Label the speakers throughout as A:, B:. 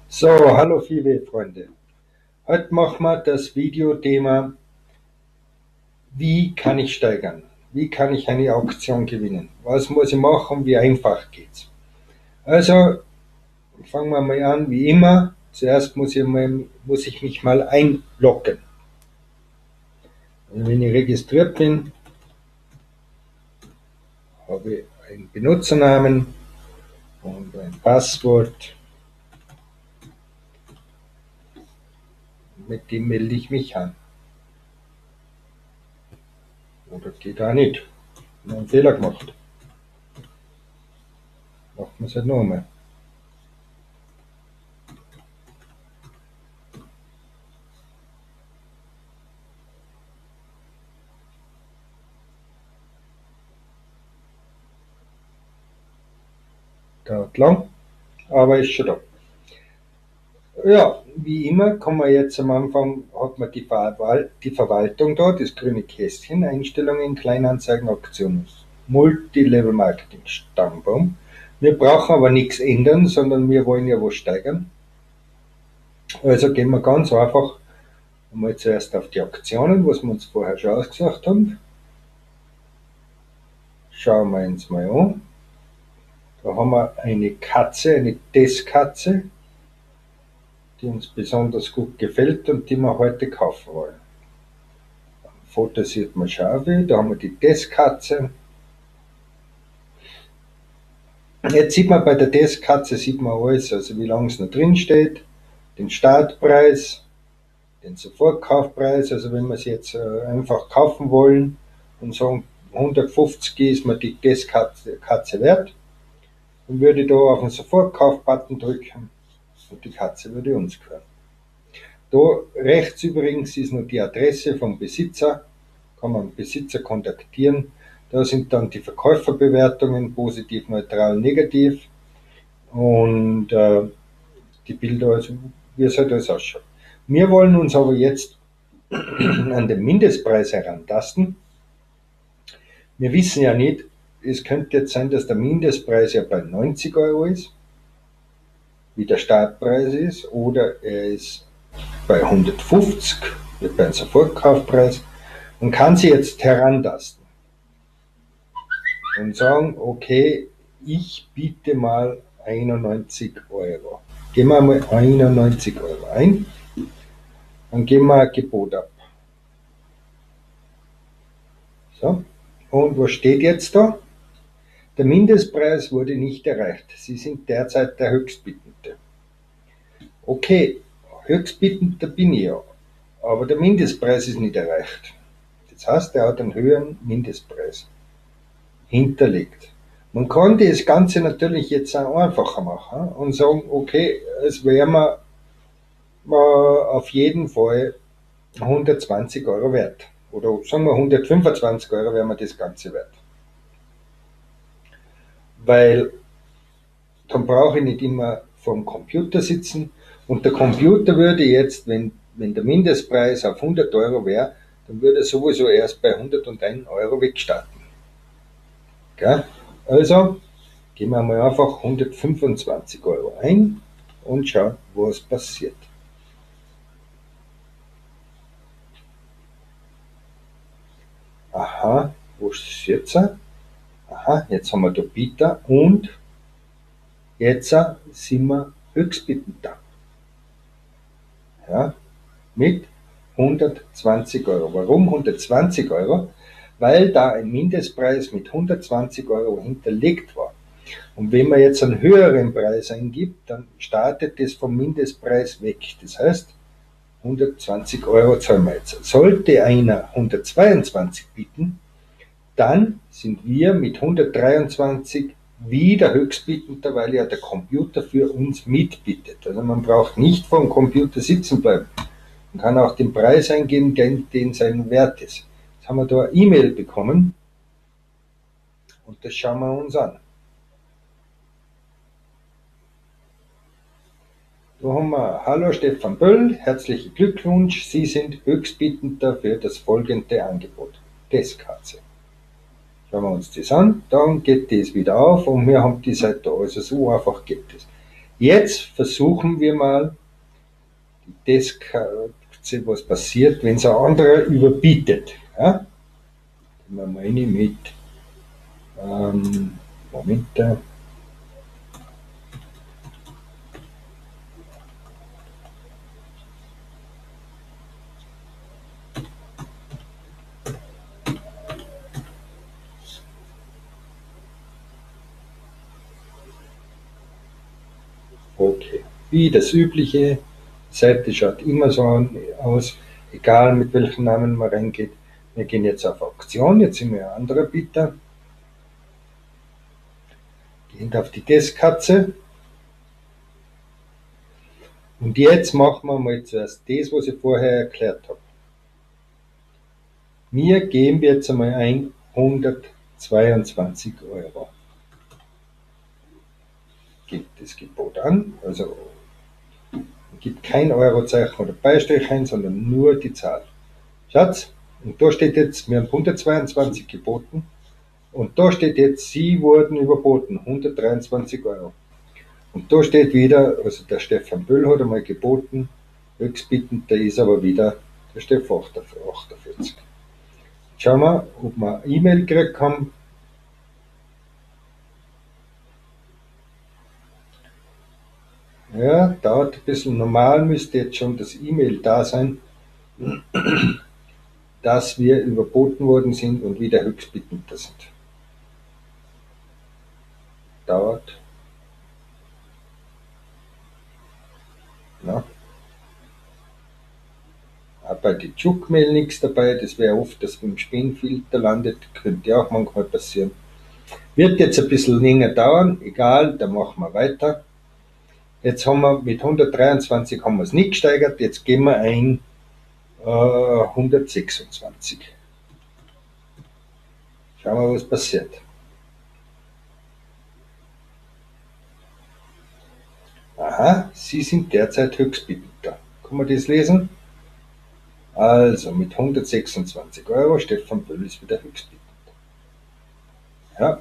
A: So, hallo Viehweh-Freunde. Heute machen wir das Videothema, wie kann ich steigern? Wie kann ich eine Auktion gewinnen? Was muss ich machen? Wie einfach geht's? Also, fangen wir mal an, wie immer. Zuerst muss ich mich mal einloggen. Und wenn ich registriert bin, habe ich einen Benutzernamen und ein Passwort. Mit dem melde ich mich an. Oder geht auch nicht. Ich habe einen Fehler gemacht. Machen wir es halt nochmal. Dauert lang, aber ist schon da. Ja, wie immer kann man jetzt am Anfang, hat man die Verwaltung da, das grüne Kästchen, Einstellungen, Kleinanzeigen, Aktionen, Multilevel Marketing, Stammbaum. Wir brauchen aber nichts ändern, sondern wir wollen ja was steigern. Also gehen wir ganz einfach einmal zuerst auf die Aktionen, was wir uns vorher schon ausgesucht haben. Schauen wir uns mal an. Da haben wir eine Katze, eine Testkatze, die uns besonders gut gefällt und die wir heute kaufen wollen. Foto sieht man Schafe, da haben wir die Testkatze. Jetzt sieht man bei der Testkatze sieht man alles, also wie lange es noch drin steht, den Startpreis, den Sofortkaufpreis, also wenn wir es jetzt einfach kaufen wollen und sagen 150 ist mir die Testkatze wert, dann würde ich da auf den Sofortkauf-Button drücken und die Katze würde uns gehören. Da rechts übrigens ist noch die Adresse vom Besitzer, kann man den Besitzer kontaktieren. Da sind dann die Verkäuferbewertungen, positiv, neutral, negativ und die Bilder, also wie soll das ausschauen. Wir wollen uns aber jetzt an den Mindestpreis herantasten. Wir wissen ja nicht, es könnte jetzt sein, dass der Mindestpreis ja bei 90 Euro ist, wie der Startpreis ist, oder er ist bei 150, wie beim Sofortkaufpreis. Man kann sie jetzt herantasten und sagen, okay, ich biete mal 91 Euro. Geben wir mal 91 Euro ein, dann geben wir ein Gebot ab. So, und was steht jetzt da? Der Mindestpreis wurde nicht erreicht. Sie sind derzeit der Höchstbietende. Okay, Höchstbietender bin ich ja, aber der Mindestpreis ist nicht erreicht. Das heißt, er hat einen höheren Mindestpreis hinterlegt. Man kann das Ganze natürlich jetzt auch einfacher machen und sagen, okay, es wäre mir auf jeden Fall 120 Euro wert. Oder sagen wir 125 Euro wäre mir das Ganze wert. Weil dann brauche ich nicht immer vor dem Computer sitzen und der Computer würde jetzt, wenn der Mindestpreis auf 100 Euro wäre, dann würde er sowieso erst bei 101 Euro wegstarten. Gell? Also geben wir mal einfach 125 Euro ein und schauen, was passiert. Aha, wo ist es jetzt? Aha, jetzt haben wir da Bieter und jetzt sind wir Höchstbietender. Ja, mit 120 Euro. Warum 120 Euro? Weil da ein Mindestpreis mit 120 Euro hinterlegt war. Und wenn man jetzt einen höheren Preis eingibt, dann startet das vom Mindestpreis weg. Das heißt, 120 Euro zahlen wir jetzt. Sollte einer 122 bieten, dann sind wir mit 123 wieder Höchstbietender, weil ja der Computer für uns mitbietet. Also man braucht nicht vor dem Computer sitzen bleiben. Man kann auch den Preis eingeben, den sein Wert ist. Jetzt haben wir da eine E-Mail bekommen und das schauen wir uns an. Da haben wir, hallo Stefan Böll, herzlichen Glückwunsch, Sie sind Höchstbietender für das folgende Angebot. Testkatze. Schauen wir uns das an, dann geht das wieder auf und wir haben die Seite, also so einfach geht das. Jetzt versuchen wir mal, das, was passiert, wenn es ein anderer überbietet. Ja? Gehen wir mal rein mit, Moment, okay. Wie das übliche, die Seite schaut immer so aus, egal mit welchem Namen man reingeht. Wir gehen jetzt auf Auktion, jetzt sind wir ein anderer Bieter. Gehen auf die Testkatze. Und jetzt machen wir mal zuerst das, was ich vorher erklärt habe. Wir geben jetzt einmal ein 122 Euro. Gibt das Gebot an, also gibt kein Eurozeichen oder Beistrich ein, sondern nur die Zahl. Schatz, und da steht jetzt, wir haben 122 geboten, und da steht jetzt, Sie wurden überboten, 123 Euro. Und da steht wieder, also der Stefan Böll hat einmal geboten, höchstbietend, der ist aber wieder der Stefan 48. Schauen wir, ob wir eine E-Mail gekriegt haben. Ja, dauert ein bisschen. Normal müsste jetzt schon das E-Mail da sein, dass wir überboten worden sind und wieder höchstbietender sind. Dauert. Ja. Auch bei die Juckmail nichts dabei, das wäre oft, dass im Spamfilter landet, könnte auch manchmal passieren. Wird jetzt ein bisschen länger dauern, egal, dann machen wir weiter. Jetzt haben wir mit 123 haben wir es nicht gesteigert, jetzt gehen wir ein 126. Schauen wir, was passiert. Aha, Sie sind derzeit höchstbietender. Kann man das lesen? Also mit 126 Euro, Stefan Böll ist wieder höchstbietend. Ja.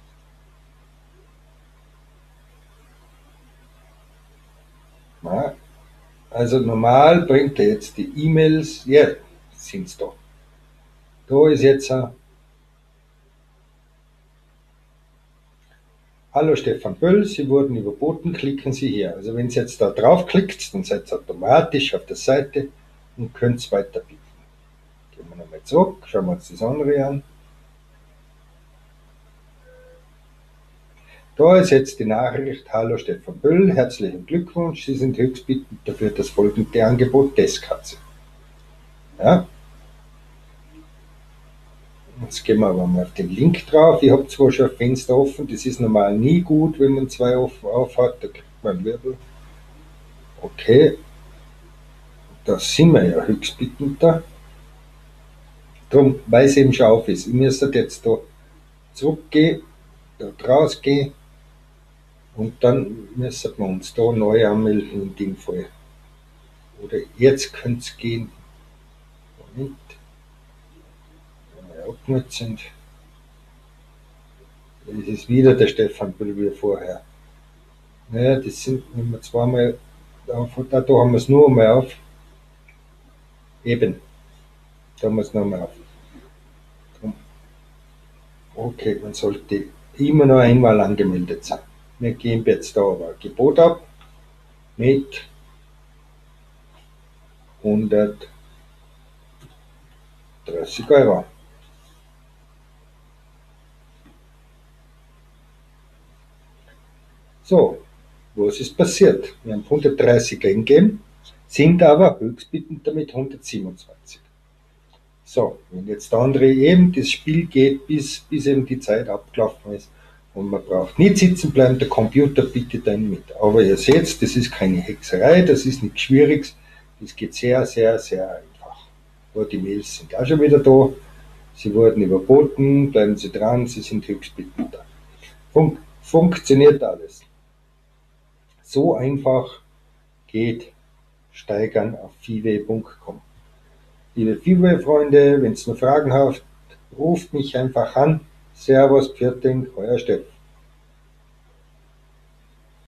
A: Ja. Also normal bringt er jetzt die E-Mails, ja, sind es da. Da ist jetzt ein Hallo Stefan Böll, Sie wurden überboten, klicken Sie hier. Also wenn Sie jetzt da draufklickt, dann seid ihr automatisch auf der Seite und könnt weiter bieten. Gehen wir nochmal zurück, schauen wir uns das andere an. Da ist jetzt die Nachricht, hallo Stefan Böll, herzlichen Glückwunsch, Sie sind höchstbietend dafür das folgende Angebot Testkatze. Ja. Jetzt gehen wir aber mal auf den Link drauf. Ich habe zwar schon ein Fenster offen, das ist normal nie gut, wenn man zwei auf hat, da kriegt man einen Wirbel. Okay, da sind wir ja höchstbietender. Darum, weil es eben schon auf ist. Ich müsste jetzt da zurückgehen, da rausgehen und dann müssen wir uns da neu anmelden in dem Fall. Oder jetzt könnte es gehen. Moment, wenn wir abgemeldet sind. Das ist wieder der Stefan Böll wie vorher. Naja, das sind, wenn wir zweimal auf, da haben wir es nur einmal auf. Eben, da haben wir es noch einmal auf. Okay, man sollte immer noch einmal angemeldet sein. Wir geben jetzt da aber ein Gebot ab mit 130 Euro. So, was ist passiert? Wir haben 130 eingegeben, sind aber höchstbietend damit 127. So, wenn jetzt der andere eben, das Spiel geht, bis eben die Zeit abgelaufen ist und man braucht nicht sitzen bleiben, der Computer bietet einen mit. Aber ihr seht, das ist keine Hexerei, das ist nichts Schwieriges, das geht sehr, sehr, sehr einfach. Aber die Mails sind auch schon wieder da, Sie wurden überboten, bleiben Sie dran, Sie sind höchstbietend da. Funktioniert alles. So einfach geht Steigern auf five.com. Liebe Five-Freunde, wenn ihr noch Fragen habt, ruft mich einfach an. Servus, Pfirting, euer Steff.